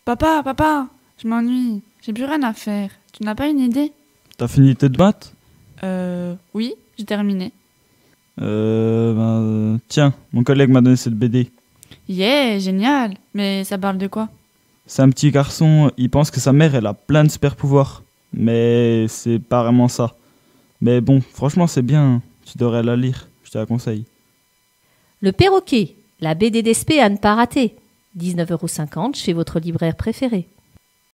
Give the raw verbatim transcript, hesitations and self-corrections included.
Papa, papa, je m'ennuie. J'ai plus rien à faire. Tu n'as pas une idée? T'as fini tes maths? Euh... Oui, j'ai terminé. Euh... Ben, euh, tiens, mon collègue m'a donné cette B D. Yeah, génial. Mais ça parle de quoi? C'est un petit garçon, il pense que sa mère, elle a plein de super pouvoirs. Mais c'est pas vraiment ça. Mais bon, franchement, c'est bien. Tu devrais la lire, je te la conseille. Le perroquet, la B D d'Espé à ne pas rater. dix-neuf euros cinquante chez votre libraire préféré.